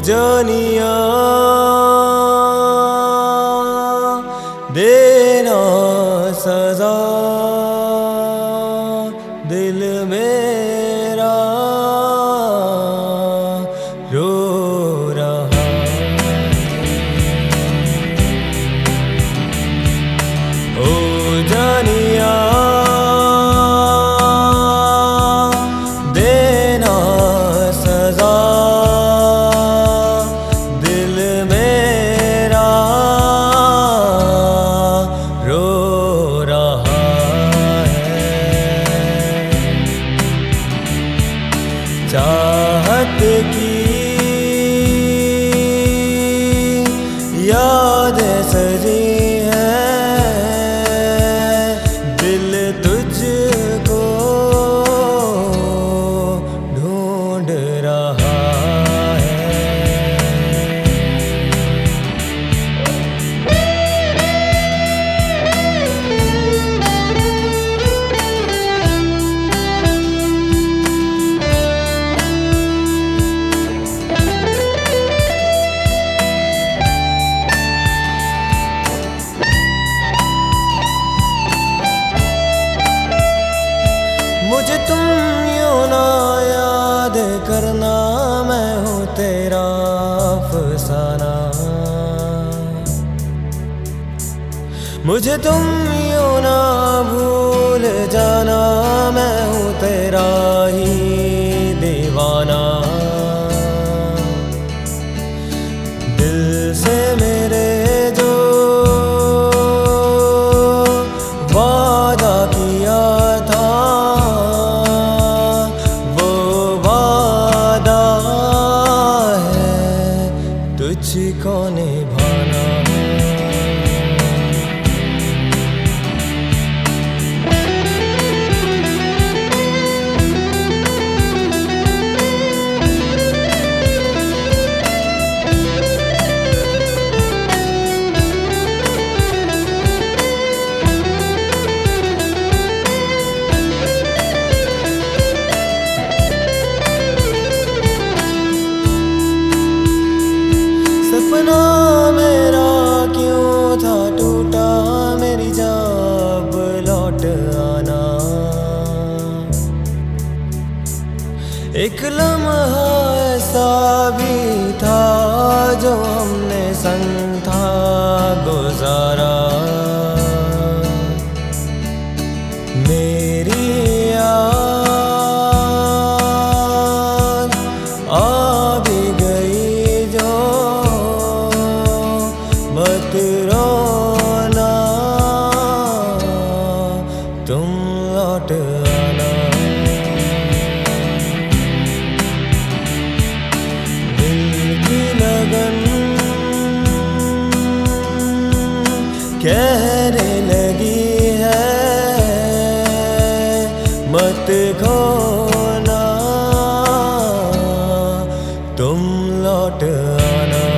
जानिया देना सजा, दिल मेरा रो रहा। ओ जानिया देना सजा, दिल मेरा रो रहा है। चाहत की याद सजी है, दिल तुझको ढूंढ रहा है। मुझे तुम यूं ना याद करना, मैं हूँ तेरा अफसाना। मुझे तुम यूं ना भूल जाना, मैं हूँ तेरा ही दीवाना। दिल से मेरे जो वादा किया था, तुझको निभाना। सपना मेरा क्यों था टूटा, मेरी जब लौट आना। एक लम्हा ऐसा भी था जो हमने संग था गुजारा। मेरी याद आ भी गई जो, मत रोना तुम लौट आना। दिल की लगन कहने लगी है, मत खोना तुम लौट आना।